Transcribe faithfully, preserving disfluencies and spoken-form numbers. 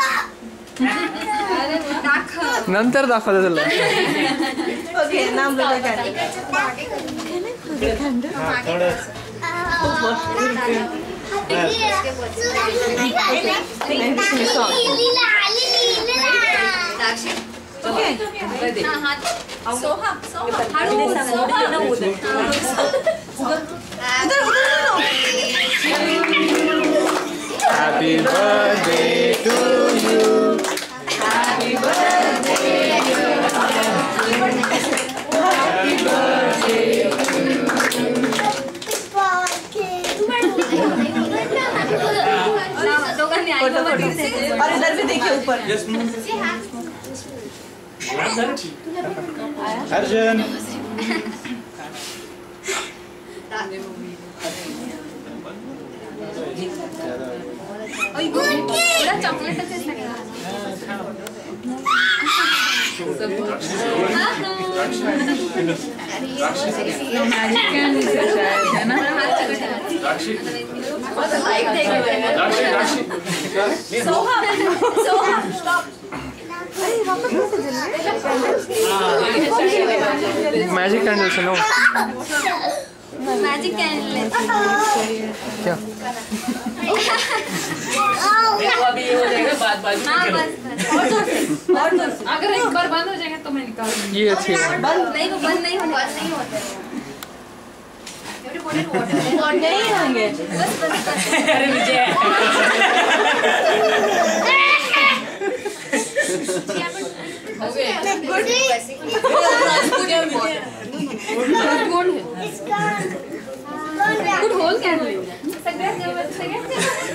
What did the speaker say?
नंतर दाखवतो तुला. ओके नाम बोला काय Happy birthday to you. Happy birthday. Happy birthday to you. और इधर भी देखिए ऊपर. अर्जुन चॉकलेट है ना. मैजिक कैंडल से नो. मैजिक कैंडल क्या अभी ये हो जाएगा बाद बाद में. और अगर एक बार बंद हो जाएगा तो मैं निकाल दूंगी. ये अच्छी है. बंद नहीं वो बंद नहीं होने नहीं होता और नहीं होंगे. बस बस अरे विजय गुड होल कैंडल